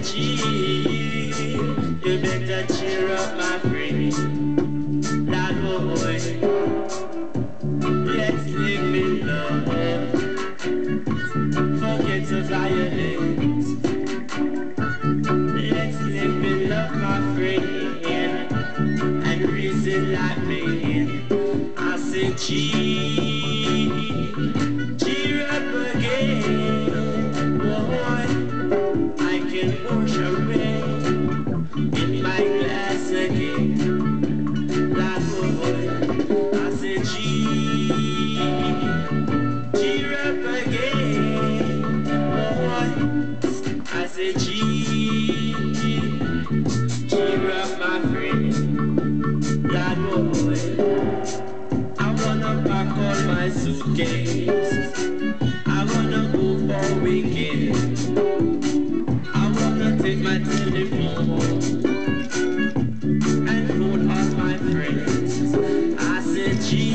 gee, you better cheer up, my friend. That boy, let's live in love. Forget the violence. Let's live in love, my friend, and reason like men. I say, cheer up again, boy. I can wash away in my glass again. That boy, I say, cheer up again, boy. I say, cheer up, my friend. That boy, I wanna pack all my suitcases. I wanna go for a weekend. I wanna take my telephone and phone all my friends. I said,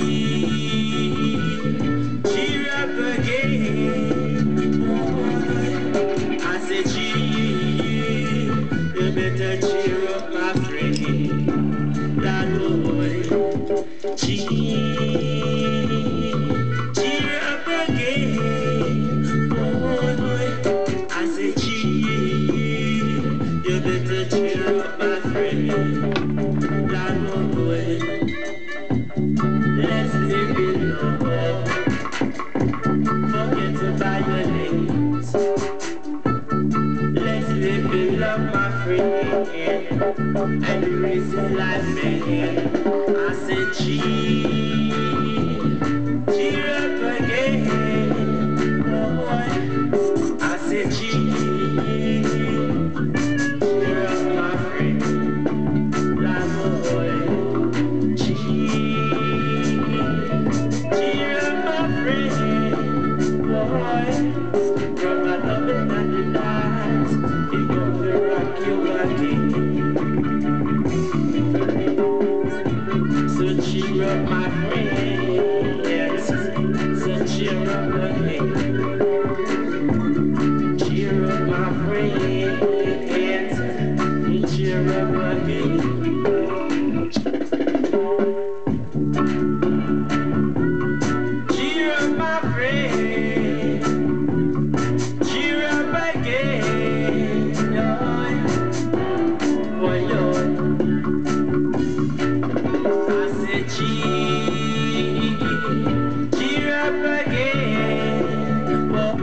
cheer up again, boy. I said, you better cheer up, my friend. That boy, cheer up again, boy. I say, you better cheer up, my friend. That boy, let's live in love. Forget the violence. Let's live in love, my friend, and raise it like men. I said, cheer up again, boy. I said, cheer up, my friend. That boy, cheer up, my friend, boy. From my loving and the night, it gonna rock you again. So cheer up, my friend, yes. So cheer up again. Cheer up, my friend, yes. Cheer up again. Cheer up, my friend. Cheer up again, boy, I said, cheer up again, boy.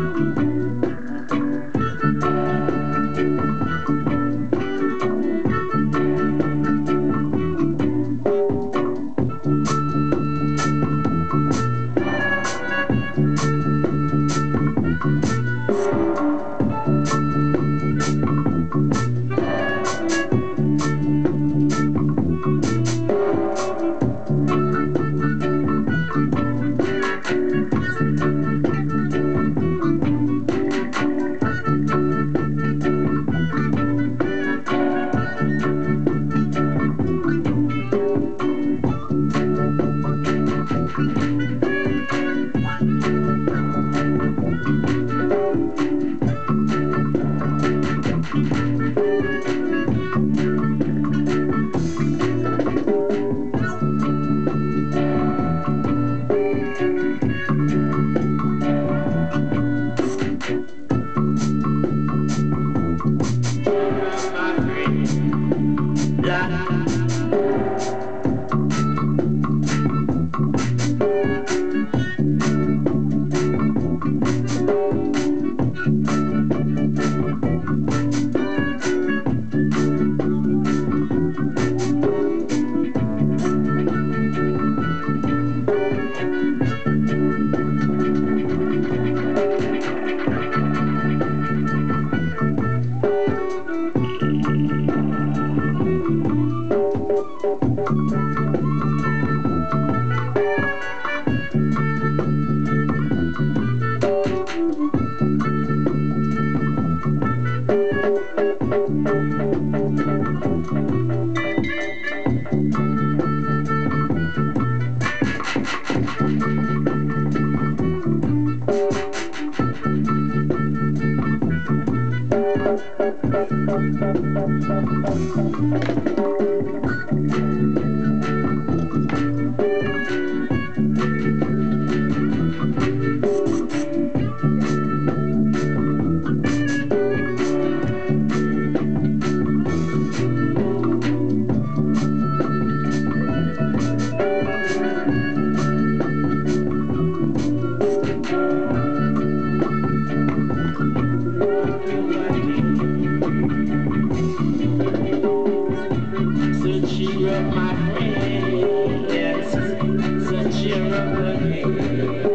So cheer up, my friend. Yes, so cheer up again.